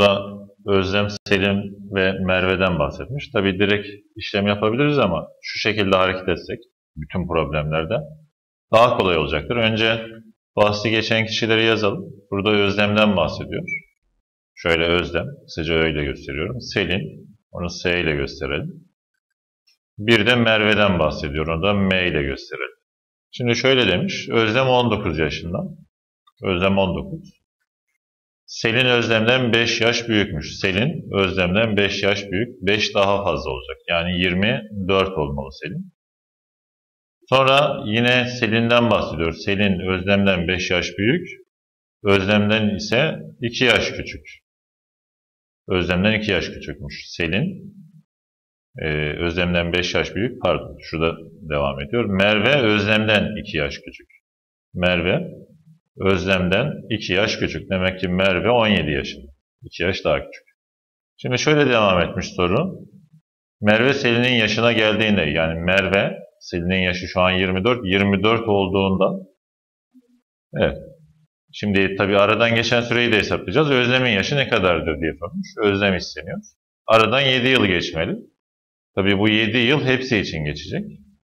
Burada Özlem, Selim ve Merve'den bahsetmiş. Tabii direkt işlem yapabiliriz ama şu şekilde hareket etsek bütün problemlerde daha kolay olacaktır. Önce bahsi geçen kişileri yazalım. Burada Özlem'den bahsediyor. Şöyle Özlem, kısaca öyle gösteriyorum. Selin, onu S ile gösterelim. Bir de Merve'den bahsediyor. Onu da M ile gösterelim. Şimdi şöyle demiş. Özlem 19 yaşında. Özlem 19. Selin Özlem'den 5 yaş büyükmüş. Selin Özlem'den 5 yaş büyük. 5 daha fazla olacak. Yani 24 olmalı Selin. Sonra yine Selin'den bahsediyor. Selin Özlem'den 5 yaş büyük. Özlem'den ise 2 yaş küçük. Özlem'den 2 yaş küçükmüş. Selin Özlem'den 5 yaş büyük. Pardon, şurada devam ediyor. Merve Özlem'den 2 yaş küçük. Merve Özlem'den 2 yaş küçük. Demek ki Merve 17 yaşında. 2 yaş daha küçük. Şimdi şöyle devam etmiş soru. Merve Selin'in yaşına geldiğinde, yani Merve Selin'in yaşı şu an 24. 24 olduğunda, evet. Şimdi tabii aradan geçen süreyi de hesaplayacağız. Özlem'in yaşı ne kadardır diye sormuş. Özlem isteniyor. Aradan 7 yıl geçmeli. Tabii bu 7 yıl hepsi için geçecek.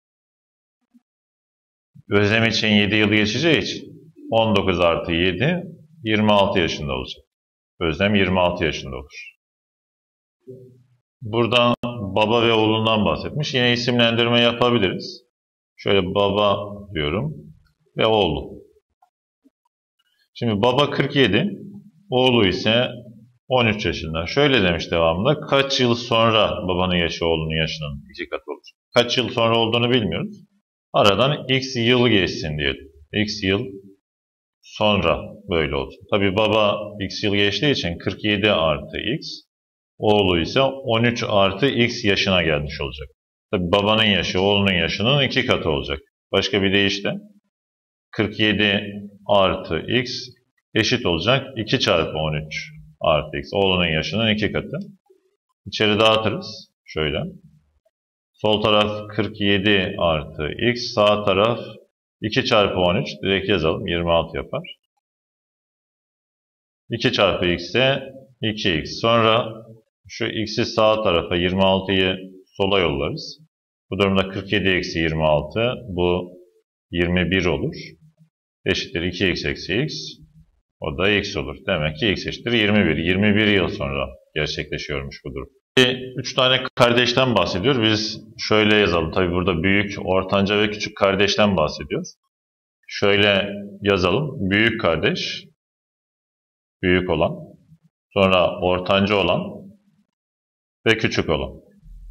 Özlem için 7 yıl geçeceği için 19 artı 7, 26 yaşında olacak. Özlem 26 yaşında olur. Buradan baba ve oğlundan bahsetmiş. Yine isimlendirme yapabiliriz. Şöyle baba diyorum ve oğlu. Şimdi baba 47, oğlu ise 13 yaşında. Şöyle demiş devamında, kaç yıl sonra babanın yaşı oğlunun yaşının 2 katı olacak. Kaç yıl sonra olduğunu bilmiyoruz. Aradan x yıl geçsin diyelim. X yıl sonra böyle olsun. Tabii baba x yıl geçtiği için 47 artı x, oğlu ise 13 artı x yaşına gelmiş olacak. Tabii babanın yaşı oğlunun yaşının 2 katı olacak. Başka bir deyişle 47 artı x eşit olacak 2 çarpı 13 artı x. Oğlunun yaşının 2 katı. İçeri dağıtırız. Şöyle. Sol taraf 47 artı x. Sağ taraf 2 çarpı 13. Direkt yazalım. 26 yapar. 2 çarpı x ise 2x. Sonra şu x'i sağ tarafa, 26'yı sola yollarız. Bu durumda 47 eksi 26. Bu 21 olur. Eşittir 2x eksi x. O da x olur. Demek ki x eşittir 21. 21 yıl sonra gerçekleşiyormuş bu durum. 3 tane kardeşten bahsediyor. Biz şöyle yazalım. Tabi burada büyük, ortanca ve küçük kardeşten bahsediyor. Şöyle yazalım. Büyük kardeş, büyük olan, sonra ortanca olan ve küçük olan.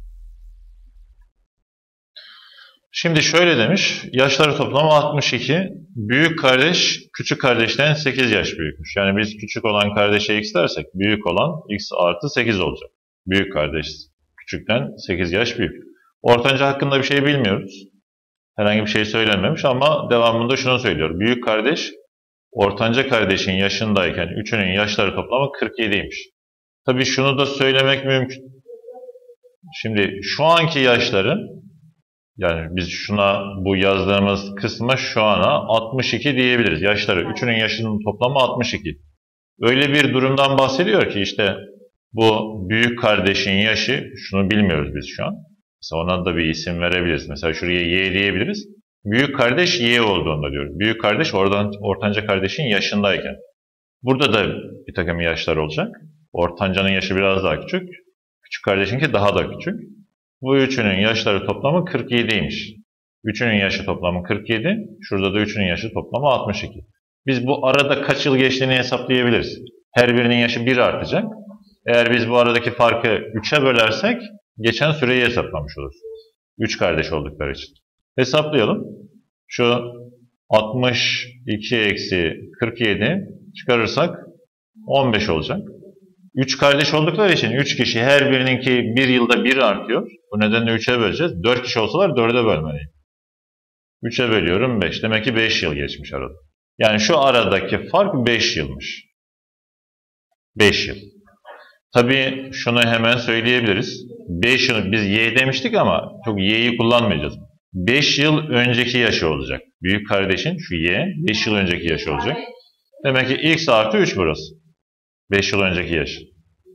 Şimdi şöyle demiş, yaşları toplamı 62, büyük kardeş küçük kardeşten 8 yaş büyükmüş. Yani biz küçük olan kardeşe x dersek, büyük olan x artı 8 olacak. Büyük kardeş küçükten 8 yaş büyük. Ortanca hakkında bir şey bilmiyoruz. Herhangi bir şey söylenmemiş ama devamında şunu söylüyor. Büyük kardeş, ortanca kardeşin yaşındayken üçünün yaşları toplamı 47'ymiş. Tabii şunu da söylemek mümkün. Şimdi şu anki yaşları, yani biz şuna, bu yazdığımız kısma şu ana 62 diyebiliriz. Yaşları, üçünün yaşının toplamı 62. Öyle bir durumdan bahsediyor ki işte bu büyük kardeşin yaşı, şunu bilmiyoruz biz şu an. Mesela ona da bir isim verebiliriz. Mesela şuraya y diyebiliriz. Büyük kardeş y olduğunda diyor. Büyük kardeş ortanca kardeşin yaşındayken. Burada da bir takım yaşlar olacak. Ortancanın yaşı biraz daha küçük. Küçük kardeşinki daha da küçük. Bu üçünün yaşları toplamı 47'ymiş. Üçünün yaşı toplamı 47. Şurada da üçünün yaşı toplamı 62. Biz bu arada kaç yıl geçtiğini hesaplayabiliriz. Her birinin yaşı 1 artacak. Eğer biz bu aradaki farkı 3'e bölersek geçen süreyi hesaplamış oluruz. 3 kardeş oldukları için. Hesaplayalım. Şu 62 eksi 47 çıkarırsak 15 olacak. 3 kardeş oldukları için 3 kişi, her birininki 1 yılda 1 artıyor. Bu nedenle 3'e böleceğiz. 4 kişi olsalar 4'e bölmeliyim. 3'e bölüyorum 5. Demek ki 5 yıl geçmiş arada. Yani şu aradaki fark 5 yılmış. 5 yıl. Tabii şunu hemen söyleyebiliriz. 5 yıl, biz y demiştik ama çok y'yi kullanmayacağız. 5 yıl önceki yaşı olacak. Büyük kardeşin şu y 5 yıl önceki yaşı olacak. Demek ki x artı 3 burası. 5 yıl önceki yaşı.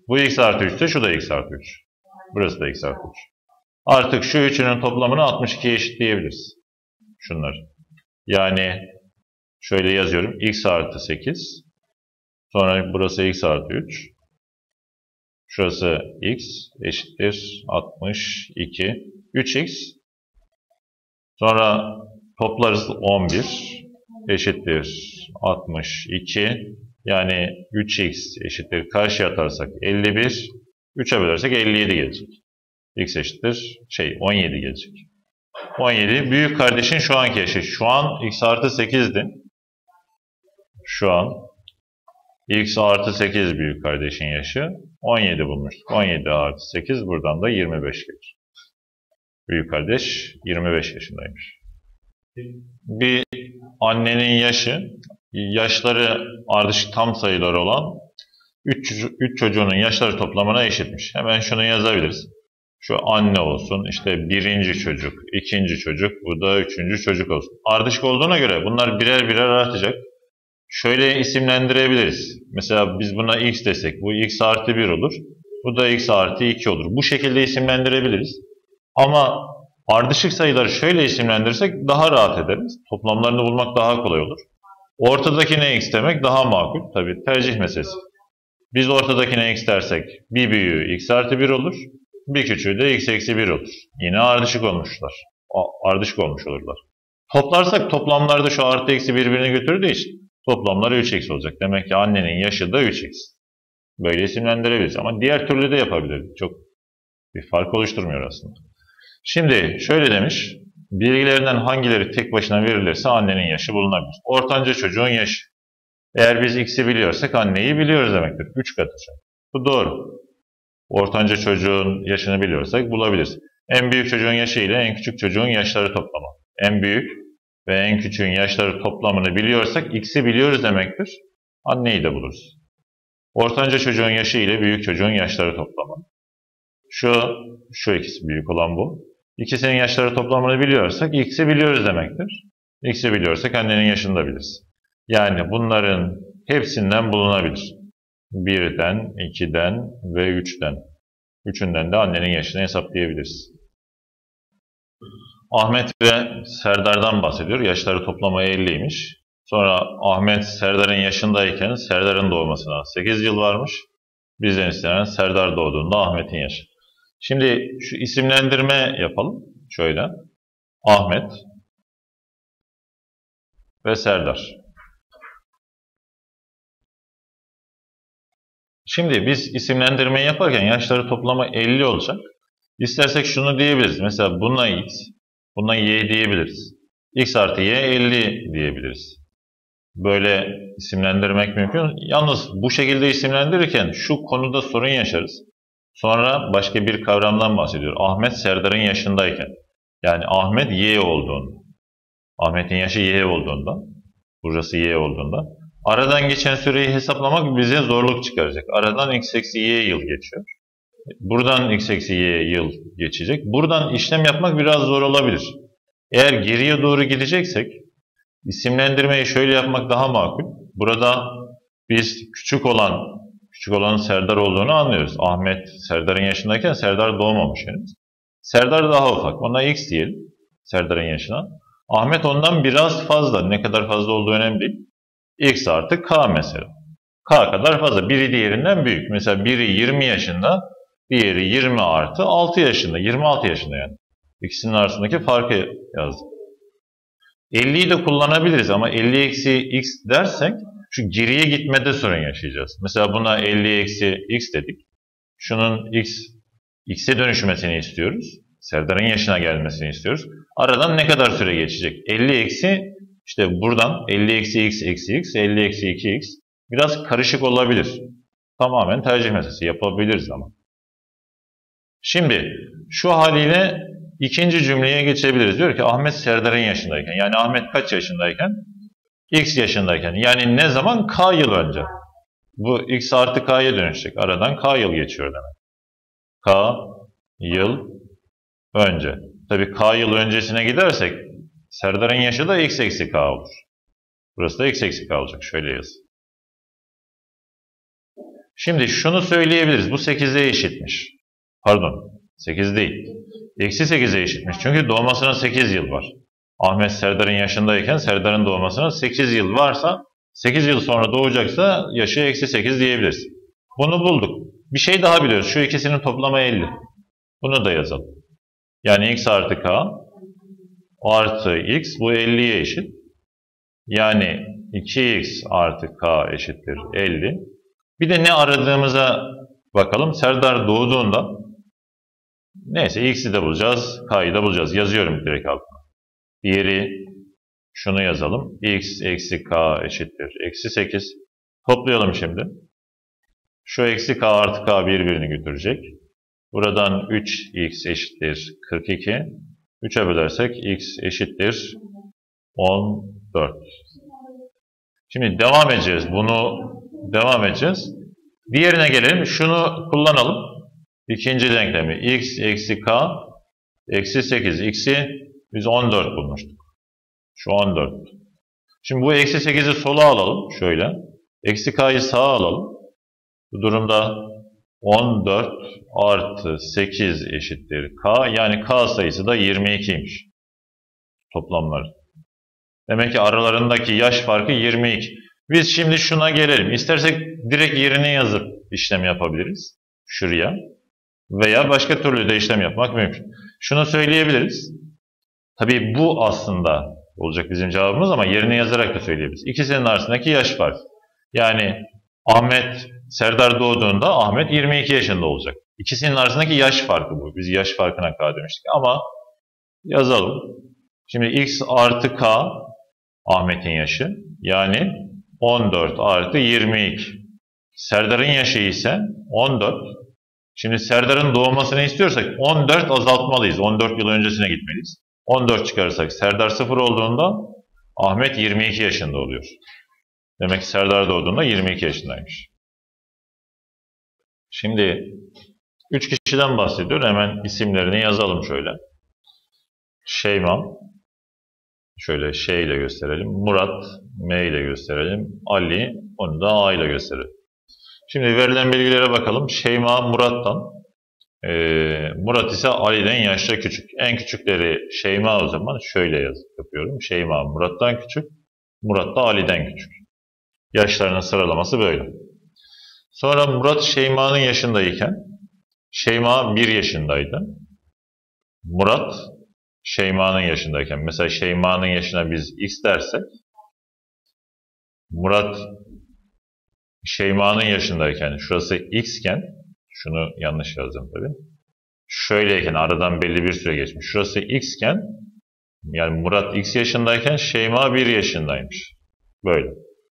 Bu x artı 3 ise şu da x artı 3. Burası da x artı 3. Artık şu üçünün toplamını 62'ye eşitleyebiliriz. Şunları. Yani şöyle yazıyorum. X artı 8. Sonra burası x artı 3. Şurası x eşittir 62. 3x. Sonra toplarız 11 eşittir 62. Yani 3x eşittir. Karşıya atarsak 51. 3'e bölersek 57 gelecek. X eşittir 17 gelecek. 17 büyük kardeşin şu anki yaşı. Şu an x artı 8'di. Şu an x artı 8 büyük kardeşin yaşı. 17 bulmuştuk. 17 artı 8 buradan da 25 gelir. Büyük kardeş 25 yaşındaymış. Bir annenin yaşı, yaşları ardışık tam sayılar olan 3 çocuğunun yaşları toplamına eşitmiş. Hemen şunu yazabiliriz. Şu anne olsun, işte birinci çocuk, ikinci çocuk, bu da üçüncü çocuk olsun. Ardışık olduğuna göre bunlar birer birer artacak. Şöyle isimlendirebiliriz. Mesela biz buna x desek, bu x artı 1 olur. Bu da x artı 2 olur. Bu şekilde isimlendirebiliriz. Ama ardışık sayıları şöyle isimlendirirsek daha rahat ederiz. Toplamlarını bulmak daha kolay olur. Ortadakine x demek daha makul. Tabii tercih meselesi. Biz ortadakine x dersek bir büyüğü x artı 1 olur. Bir küçüğü de x eksi 1 olur. Yine ardışık olmuşlar. Ardışık olmuş olurlar. Toplarsak toplamlarda şu artı eksi birbirini götürdüğü için toplamları 3x olacak. Demek ki annenin yaşı da 3x. Böyle isimlendirebiliriz. Ama diğer türlü de yapabiliriz. Çok bir fark oluşturmuyor aslında. Şimdi şöyle demiş. Bilgilerinden hangileri tek başına verilirse annenin yaşı bulunabilir. Ortanca çocuğun yaşı. Eğer biz x'i biliyorsak anneyi biliyoruz demektir. 3 katı. Bu doğru. Ortanca çocuğun yaşını biliyorsak bulabiliriz. En büyük çocuğun yaşı ile en küçük çocuğun yaşları toplamı. En büyük ve en küçüğün yaşları toplamını biliyorsak x'i biliyoruz demektir. Anneyi de buluruz. Ortanca çocuğun yaşı ile büyük çocuğun yaşları toplamı. Şu ikisi büyük olan bu. İkisinin yaşları toplamını biliyorsak x'i biliyoruz demektir. X'i biliyorsak annenin yaşını da biliriz. Yani bunların hepsinden bulunabilir. 1'den, 2'den ve 3'ten. Üçünden de annenin yaşını hesaplayabiliriz. Ahmet ve Serdar'dan bahsediyor. Yaşları toplamı 50'ymiş. Sonra Ahmet Serdar'ın yaşındayken Serdar'ın doğmasına 8 yıl varmış. Bizden istenen Serdar doğduğunda Ahmet'in yaşı. Şimdi şu isimlendirme yapalım. Şöyle. Ahmet ve Serdar. Şimdi biz isimlendirmeyi yaparken yaşları toplamı 50 olacak. İstersek şunu diyebiliriz. Mesela buna x, buna y diyebiliriz. X artı y 50 diyebiliriz. Böyle isimlendirmek mümkün. Yalnız bu şekilde isimlendirirken şu konuda sorun yaşarız. Sonra başka bir kavramdan bahsediyor. Ahmet Serdar'ın yaşındayken. Yani Ahmet y olduğunda. Ahmet'in yaşı y olduğunda. Burası y olduğunda. Aradan geçen süreyi hesaplamak bize zorluk çıkaracak. Aradan x eksi y yıl geçiyor. Buradan x eksi y yıl geçecek. Buradan işlem yapmak biraz zor olabilir. Eğer geriye doğru gideceksek isimlendirmeyi şöyle yapmak daha makul. Burada biz küçük olanın Serdar olduğunu anlıyoruz. Ahmet Serdar'ın yaşındayken Serdar doğmamış henüz. Serdar daha ufak. Ona x diyelim Serdar'ın yaşına. Ahmet ondan biraz fazla. Ne kadar fazla olduğu önemli değil. X artı k mesela. K kadar fazla. Biri diğerinden büyük. Mesela biri 20 yaşında, diğeri 20 artı 6 yaşında. 26 yaşında yani. İkisinin arasındaki farkı yazdım. 50'yi de kullanabiliriz ama 50 eksi x dersek şu geriye gitmede sorun yaşayacağız. Mesela buna 50 eksi x dedik. Şunun x'e dönüşmesini istiyoruz. Serdar'ın yaşına gelmesini istiyoruz. Aradan ne kadar süre geçecek? 50 eksi işte buradan 50 eksi x eksi x, 50 eksi 2x biraz karışık olabilir. Tamamen tercih meselesi yapabiliriz ama. Şimdi şu haliyle ikinci cümleye geçebiliriz. Diyor ki Ahmet Serdar'ın yaşındayken. Yani Ahmet kaç yaşındayken? X yaşındayken. Yani ne zaman? K yıl önce. Bu x artı k'ya dönüşecek. Aradan k yıl geçiyor demek. K yıl önce. Tabii k yıl öncesine gidersek Serdar'ın yaşı da x eksi k olur. Burası da x eksi k olacak. Şöyle yaz. Şimdi şunu söyleyebiliriz. Bu 8'e eşitmiş. Pardon. 8 değil. Eksi 8'e eşitmiş. Çünkü doğmasına 8 yıl var. Ahmet Serdar'ın yaşındayken Serdar'ın doğmasına 8 yıl varsa 8 yıl sonra doğacaksa yaşı eksi 8 diyebiliriz. Bunu bulduk. Bir şey daha biliyoruz. Şu ikisinin toplamı 50. Bunu da yazalım. Yani x artı k artı x bu 50'ye eşit. Yani 2x artı k eşittir 50. Bir de ne aradığımıza bakalım. Serdar doğduğunda neyse x'i de bulacağız, k'yı da bulacağız. Yazıyorum direkt altına. Diğeri şunu yazalım. X eksi k eşittir eksi 8. Toplayalım şimdi. Şu eksi k artı k birbirini götürecek. Buradan 3x eşittir 42. 3'e bölersek x eşittir 14. Şimdi devam edeceğiz. Bunu devam edeceğiz. Diğerine gelelim. Şunu kullanalım. İkinci denklemi. X eksi k eksi 8. X'i biz 14 bulmuştuk. Şu 14. Şimdi bu eksi 8'i sola alalım. Şöyle. Eksi k'yı sağa alalım. Bu durumda 14 artı 8 eşittir k. Yani k sayısı da 22'ymiş. Toplamları. Demek ki aralarındaki yaş farkı 22. Biz şimdi şuna gelelim. İstersek direkt yerini yazıp işlem yapabiliriz. Şuraya. Veya başka türlü de işlem yapmak mümkün. Şunu söyleyebiliriz. Tabii bu aslında olacak bizim cevabımız ama yerini yazarak da söyleyebiliriz. İkisinin arasındaki yaş farkı. Yani Serdar doğduğunda Ahmet 22 yaşında olacak. İkisinin arasındaki yaş farkı bu. Biz yaş farkına k demiştik ama yazalım. Şimdi x artı k Ahmet'in yaşı. Yani 14 artı 22. Serdar'ın yaşı ise 14. Şimdi Serdar'ın doğmasını istiyorsak 14 azaltmalıyız. 14 yıl öncesine gitmeliyiz. 14 çıkarırsak Serdar 0 olduğunda Ahmet 22 yaşında oluyor. Demek ki Serdar doğduğunda 22 yaşındaymış. Şimdi 3 kişiden bahsediyor. Hemen isimlerini yazalım şöyle. Şeyma. Şöyle Ş ile gösterelim. Murat, M ile gösterelim. Ali, onu da A ile gösterelim. Şimdi verilen bilgilere bakalım. Şeyma Murat'tan. Murat ise Ali'den yaşça küçük. En küçükleri Şeyma o zaman. Şöyle yapıyorum. Şeyma Murat'tan küçük. Murat da Ali'den küçük. Yaşlarının sıralaması böyle. Sonra Murat Şeyma'nın yaşındayken Şeyma 1 yaşındaydı. Murat Şeyma'nın yaşındayken, mesela Şeyma'nın yaşına biz x dersek, Murat Şeyma'nın yaşındayken, şurası x iken, şunu yanlış yazdım tabii. Şöyleyken, aradan belli bir süre geçmiş. Şurası x iken, yani Murat x yaşındayken Şeyma 1 yaşındaymış. Böyle.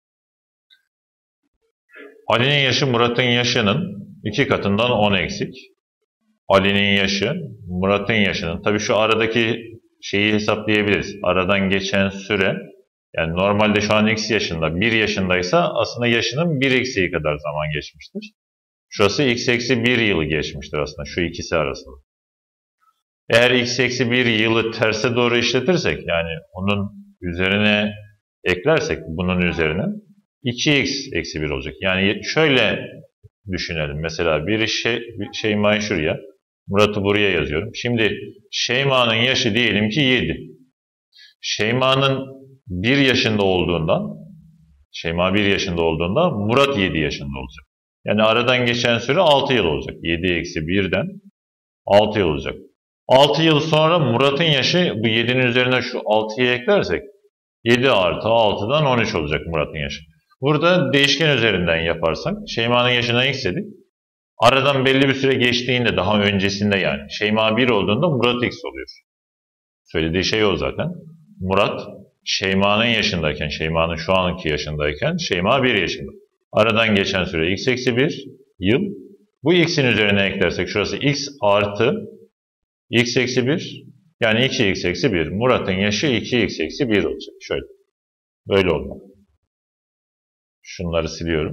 Ali'nin yaşı Murat'ın yaşının 2 katından 10 eksik. Ali'nin yaşı Murat'ın yaşının. Tabii şu aradaki şeyi hesaplayabiliriz. Aradan geçen süre, yani normalde şu an x yaşında, 1 yaşındaysa aslında yaşının 1 eksiği kadar zaman geçmiştir. Şurası x eksi 1 yılı geçmiştir aslında şu ikisi arasında. Eğer x eksi 1 yılı terse doğru işletirsek, yani onun üzerine eklersek bunun üzerine 2x eksi 1 olacak. Yani şöyle düşünelim. Mesela Şeyma'yı şuraya, Murat'ı buraya yazıyorum. Şimdi Şeyma'nın yaşı diyelim ki 7. Şeyma'nın 1 yaşında olduğundan, Şeyma 1 yaşında olduğunda Murat 7 yaşında olacak. Yani aradan geçen süre 6 yıl olacak. 7 eksi 1'den 6 yıl olacak. 6 yıl sonra Murat'ın yaşı, bu 7'nin üzerine şu 6'yı eklersek 7 artı 6'dan 13 olacak Murat'ın yaşı. Burada değişken üzerinden yaparsak Şeyma'nın yaşına x dedik. Aradan belli bir süre geçtiğinde, daha öncesinde yani Şeyma 1 olduğunda Murat x oluyor. Söylediği şey o zaten. Murat Şeyma'nın yaşındayken, Şeyma'nın şu anki yaşındayken Şeyma 1 yaşında. Aradan geçen süre x eksi 1 yıl. Bu x'in üzerine eklersek şurası x artı x eksi 1, yani 2x eksi 1. Murat'ın yaşı 2x eksi 1 olacak. Şöyle. Böyle olmalı. Şunları siliyorum.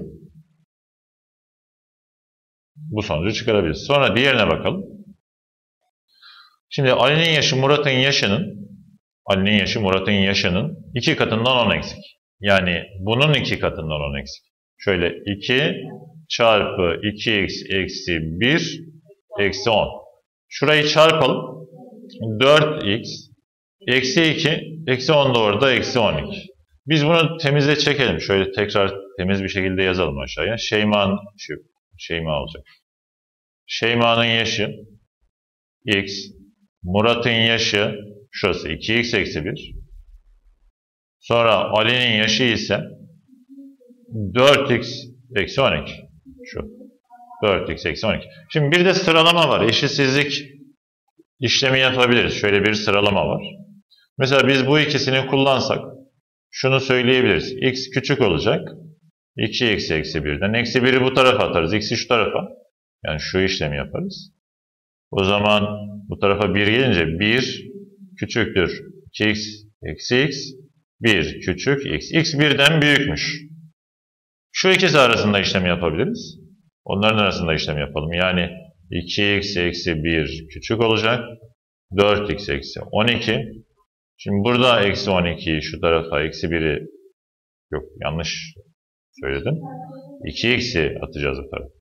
Bu sonucu çıkarabiliriz. Sonra diğerine bakalım. Şimdi Ali'nin yaşı Murat'ın yaşının 2 katından 10 eksik. Yani bunun 2 katından 10 eksik. Şöyle 2 çarpı 2x eksi 1 eksi 10. Şurayı çarpalım. 4x eksi 2 eksi 10 da orada eksi 12. Biz bunu temize çekelim. Şöyle tekrar temiz bir şekilde yazalım aşağıya. Şeyma olacak. Şeyma'nın yaşı x. Murat'ın yaşı şurası 2x eksi 1. Sonra Ali'nin yaşı ise 4x eksi 12. Şu. 4x eksi 12. Şimdi bir de sıralama var. Eşitsizlik işlemi yapabiliriz. Şöyle bir sıralama var. Mesela biz bu ikisini kullansak şunu söyleyebiliriz. X küçük olacak. 2x eksi 1'den. Eksi 1'i bu tarafa atarız. X'i şu tarafa. Yani şu işlemi yaparız. O zaman bu tarafa 1 gelince 1 küçüktür 2x eksi x. 1 küçük x. X 1'den büyükmüş. Şu ikisi arasında işlem yapabiliriz. Onların arasında işlem yapalım. Yani 2x eksi 1 küçük olacak. 4x eksi 12. Şimdi burada eksi 12'yi şu tarafa, eksi 1'i yok yanlış söyledim. 2x'i atacağız bu tarafa.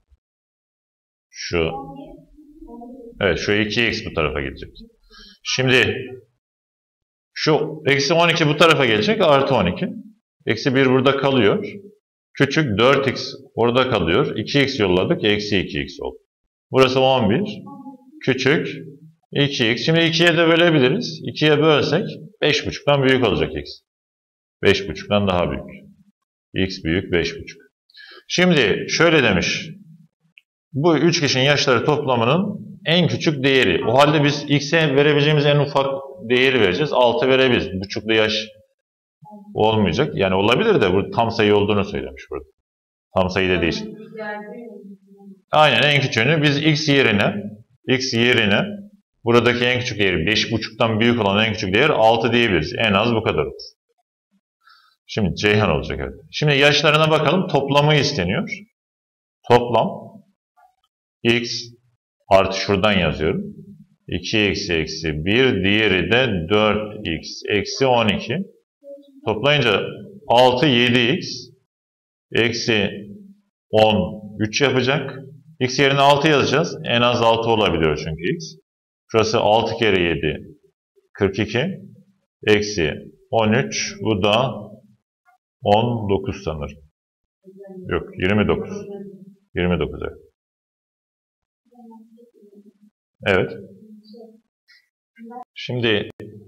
Evet şu 2x bu tarafa gelecek. Şimdi şu eksi 12 bu tarafa gelecek, artı 12. Eksi 1 burada kalıyor. Küçük 4x orada kalıyor. 2x yolladık, eksi 2x oldu. Burası 11. Küçük 2x. Şimdi 2'ye de bölebiliriz. 2'ye bölsek 5,5'tan büyük olacak x. 5,5'tan daha büyük. X büyük 5,5. Şimdi şöyle demiş. Bu üç kişinin yaşları toplamının en küçük değeri. O halde biz x'e verebileceğimiz en ufak değeri vereceğiz. 6 verebiliriz. Buçuklu yaş olmayacak. Yani olabilir de bu tam sayı olduğunu söylemiş burada. Tam sayı da değil. Aynen en küçüğünü biz x yerine buradaki en küçük değeri 5,5'tan büyük olan en küçük değer 6 diyebiliriz. En az bu kadar olur. Şimdi Ceyhan olacak. Evet. Şimdi yaşlarına bakalım. Toplamı isteniyor. Toplam x artı şuradan yazıyorum. 2x eksi 1. Diğeri de 4x eksi 12. Toplayınca 6 7x eksi 10 3 yapacak. X yerine 6 yazacağız. En az 6 olabiliyor çünkü x. Şurası 6 kere 7 42 eksi 13. Bu da 19 sanırım. Yok 29. 29 evet. Evet. Şimdi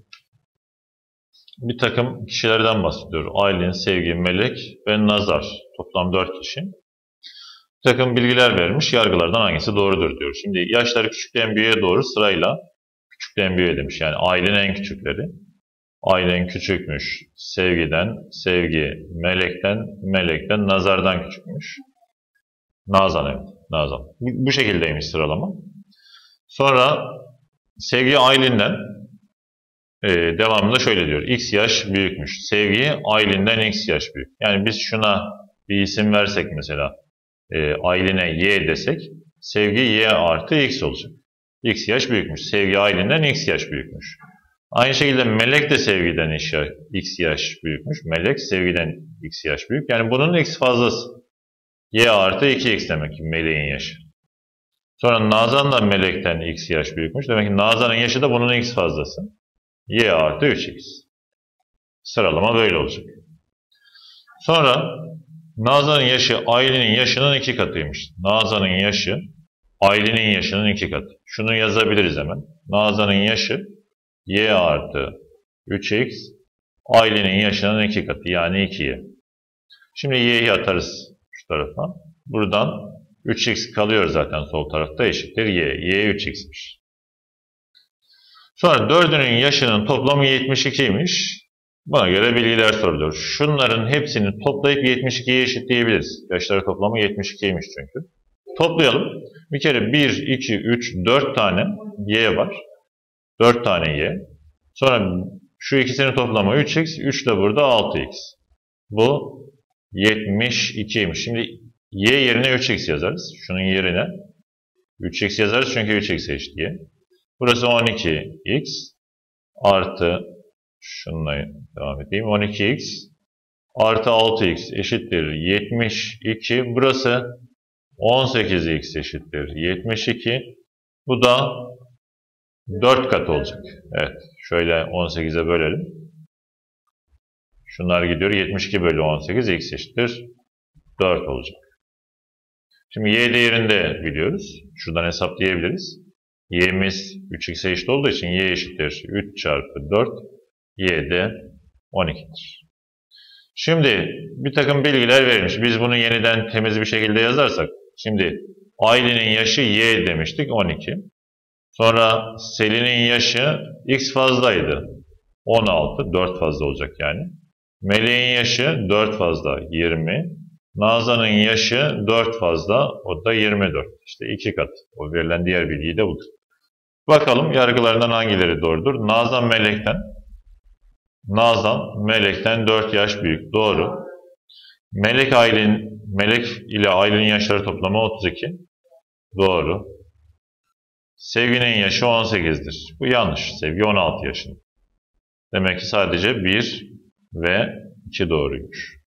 bir takım kişilerden bahsediyor. Aylin, Sevgi, Melek ve Nazar. Toplam 4 kişi. Bir takım bilgiler vermiş. Yargılardan hangisi doğrudur diyor. Şimdi yaşları küçükten büyüğe doğru sırayla küçükten büyüğe demiş. Yani Aylin en küçükleri. Aylin küçükmüş. Sevgiden, Sevgi, Melekten, Nazar'dan küçükmüş. Nazan evet. Nazan. Bu şekildeymiş sıralama. Sonra Sevgi Aylin'den devamında şöyle diyor. X yaş büyükmüş. Sevgi Aylin'den X yaş büyük. Yani biz şuna bir isim versek mesela Aylin'e Y desek Sevgi Y artı X olacak. X yaş büyükmüş. Sevgi Aylin'den X yaş büyükmüş. Aynı şekilde Melek de Sevgi'den X yaş büyükmüş. Melek Sevgi'den X yaş büyük. Yani bunun X fazlası. Y artı 2X demek ki Melek'in yaşı. Sonra Nazan da Melek'ten X yaş büyükmüş. Demek ki Nazan'ın yaşı da bunun X fazlası. Y artı 3X. Sıralama böyle olacak. Sonra Nazan'ın yaşı Aylin'in yaşının 2 katıymış. Nazan'ın yaşı Aylin'in yaşının 2 katı. Şunu yazabiliriz hemen. Nazan'ın yaşı Y artı 3X. Aylin'in yaşının 2 katı. Yani 2Y. Şimdi Y'yi atarız şu tarafa. Buradan 3x kalıyor zaten sol tarafta eşittir y. Y 3x'miş. Sonra 4'ünün yaşının toplamı 72'ymiş. Buna göre bilgiler soruluyor. Şunların hepsini toplayıp 72'ye eşitleyebiliriz. Yaşları toplamı 72'ymiş çünkü. Toplayalım. Bir kere 1, 2, 3, 4 tane y var. 4 tane y. Sonra şu ikisinin toplamı 3x. 3 de burada 6x. Bu 72'ymiş. Şimdi y yerine 3x yazarız. Şunun yerine 3x yazarız çünkü 3x eşit y. Burası 12x artı şununla devam edeyim. 12x artı 6x eşittir 72. Burası 18x eşittir 72. Bu da 4 kat olacak. Evet. Şöyle 18'e bölelim. Şunlar gidiyor. 72 bölü 18 x eşittir 4 olacak. Şimdi y değerini de biliyoruz. Şuradan hesaplayabiliriz. Y'miz 3x'e eşit olduğu için y eşittir 3 çarpı 4. Y de 12'dir. Şimdi bir takım bilgiler verilmiş. Biz bunu yeniden temiz bir şekilde yazarsak. Şimdi Aylin'in yaşı y demiştik 12. Sonra Selin'in yaşı x fazlaydı. 16, 4 fazla olacak yani. Melek'in yaşı 4 fazla 20. Nazan'ın yaşı 4 fazla, o da 24. İşte 2 kat. O verilen diğer bilgiyi de budur. Bakalım yargılarından hangileri doğrudur? Nazan Melek'ten 4 yaş büyük. Doğru. Melek ile Aylin'in yaşları toplamı 32. Doğru. Sevgi'nin yaşı 18'dir. Bu yanlış. Sevgi 16 yaşında. Demek ki sadece 1 ve 2 doğruymuş.